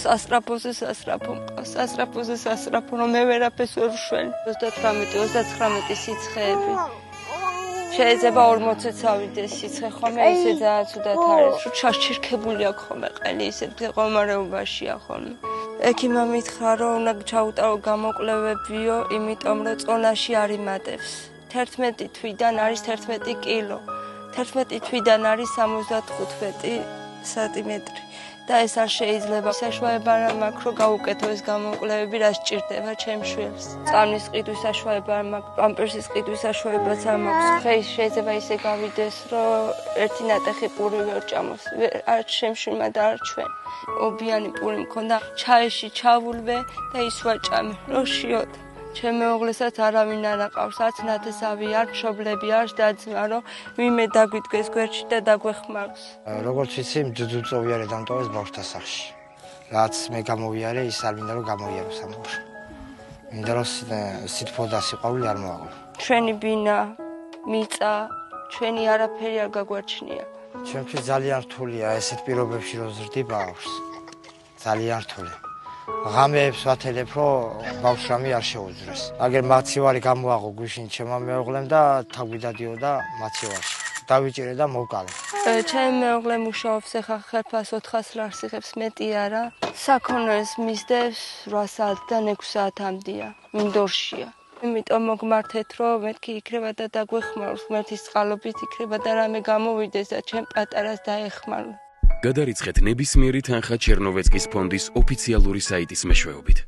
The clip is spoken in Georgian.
სასწრაფოზე, რომ მე ვერაფერს ვერ ვშვენ. 38-39 სიცხეები. შეიძლება 40-იც ავიდეს სიცხე ხომ ისე ძალიან ცუდად არის. ჩაშჩირქებული აქვს ხოლმე ყელი ისე მდგომარეობაშია ხოლმე. ექიმმა მითხრა რომ უნდა ჩაუტარო გამოკლებებიო, იმიტომ რომ წონაში არ იმატებს. 11 თვიდან არის 11 კილო. 11 თვიდან არის 75 სანტიმეტრი. და ეს არ შეიძლება. საშუალება არ მაქვს რომ გავუკეთო ეს გამოკლებები, რაც სჭირდება ჩემ შვილს. წამის ყიდვის საშუალება არ მაქვს, პამპერსის ყიდვის საშუალებაც არ მაქვს. ხეის შეიძლება ისე გავიდეს, რომ ერთი ნატეხი პური ვერ ჭამოს. არ ჩემ შვილმა და არ ჩვენ. ობიანი პური მქონდა, ჩაიში ჩავულვე და ის ვაჭამე, რომ შიოთ. ჩემ მეუღლესაც არავინ არ აყავს, არც ნათესავი არ, მშობლები არ დაძმა, რომ ვინმე დაგვიდგეს გვერდში და დაგვეხმაროს. როგორც ვიცი, ძუძუწოვიარე დამტოვეს ბავშვთა სახლში. რაც მე გამოვიარე, ის არ მინდა რომ გამოიაროს ამ ბავშვს. მინდა რომ სითბო და სიყვარული არ მოაყო. ჩვენი ბინა, მიწა, ჩვენი არაფერი არ გაგვაჩნია. ჩვენთვის ძალიან რთულია ესეთ პირობებში რომ ზრდი ბავშვს. ძალიან რთული. ღამეებს ვათელებ, რომ ბავშვამი არ შეუძრეს. აგერ მაცივარი გამოაყო გვიშინ ჩემმა მეუღლემ და თაგვიდადიოდა მაცივარში. დავიჭირე და მოვკალე. ჩემი მეუღლე მუშაობს ახლა ხელფას 400 ლარს იღებს მეტი არა. საქონელს მისდევს 8 საათიდან 6 საათამდეა. მინდორშია. იმიტომ მოგმართეთ, რომ მეთქი იქნება და დაგვეხმაროს, მერთის წყალობით იქნება და რამე გამოვიდეს და ჩემ პატარას დაეხმარო. გადარიცხეთ ნებისმიერი თანხა ჩერნოვეცკის ფონდის ოფიციალური საიტის მეშვეობით.